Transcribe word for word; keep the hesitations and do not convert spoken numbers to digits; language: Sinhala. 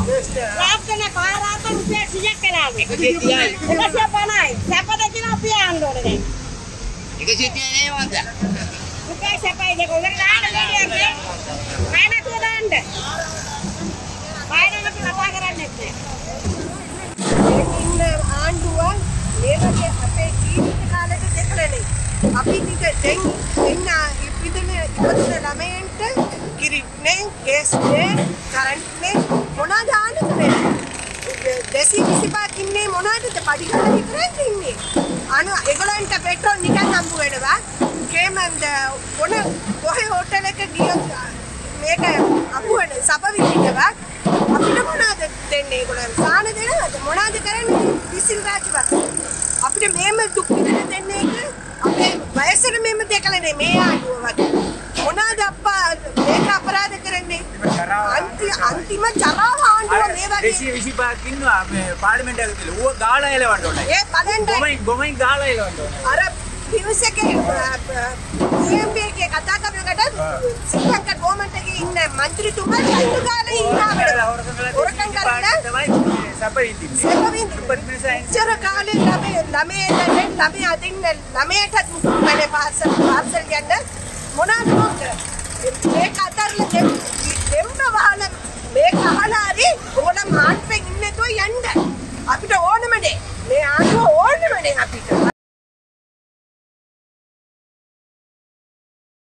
රාත්‍රී පාරාත රුපියල් සීයක් කලාවේ. එකසිය තිහයි. එකසිය පනහයි. සැපද කියලා අපි යන්න ඕනේ දැන්. එකසිය තිහයි නේ වන්ද. රුපියල් සැපයි දෙක උඩ දාන්න දෙන්නේ. මයින තුන දාන්න. මයින අපි කතා කරන්නේ නැහැ. ඉන්න ආණ්ඩුව මේ වගේ අපේ ජීවිත කාලෙට දෙකලා නේ. අපි ටික දැන් එන්න ඉපිදෙන ඉපදින ළමයින්ට කිරිනේ ගෑස් නේ කරන්ට් නේ මොනවාද ආන්නේ දෙසිය විසිපහක් ඉන්නේ මොනවද පඩිගන්න විතරක් ඉන්නේ අන ඒගොල්ලන්ට පෙට්‍රෝල් නිකන් හම්බ වෙනවා කේමන්ද මොන කොහේ හෝටල් එක ගියොත් මේක අකුවන සප විදිනවා අපිට මොනවද දෙන්නේ ඒගොල්ලන් සාන දෙනවද මොනවද කරන්නේ විසිල් රාජ්‍යවත් අපිට මේම දුක් විඳින දෙන්නේ එක අපේ වයසට මෙහෙම දෙකලා නේ මේ ආඩුව වගේ මොනවාද අප්පා මේක අපරාධ කරන්නේ අන්තිම අන්තිම ජරාව ආණ්ඩුව මේ වගේ දෙසිය විසිපහක් ඉන්නවා මේ පාර්ලිමේන්තු එකේ තියලා ඌව ගාලා එලවන්න ඕනේ ඒ පදෙන්ට ගොමෙන් ගොමෙන් ගාලා එලවන්න ඕනේ අර පිවිසකේ එම් බී එකේ කතා කරනකොට ශ්‍රී ලංකා ගවර්න්මන්ට් එකේ ඉන්න മന്ത്രിතුමා කල්ලු ගාලා ඉන්නවා ඔරකම් කරලා තමයි සැපින් ඉන්නේ සැපින් ඉච්චර කාලේ ළමයි ළමයි දැන් ළමයි අදින්න ළමයට මනේ පාසල් පාසල් යන්න මොනවාද මොකද මේක අතරලා දෙම්බ වහලා මේක අහලා හරි ඕන මාත්